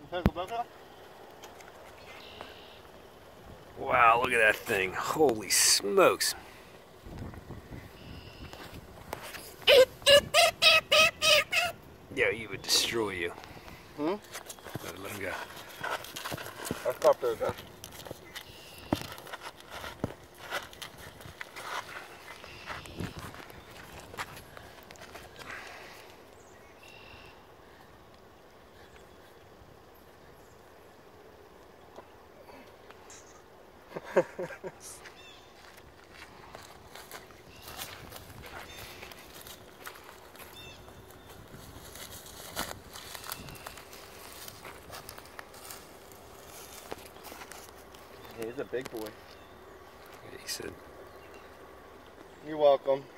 Wow, look at that thing. Holy smokes. Yeah, he would destroy you. Let him go. I'll stop there, Dad. He's a big boy. He said. You're welcome.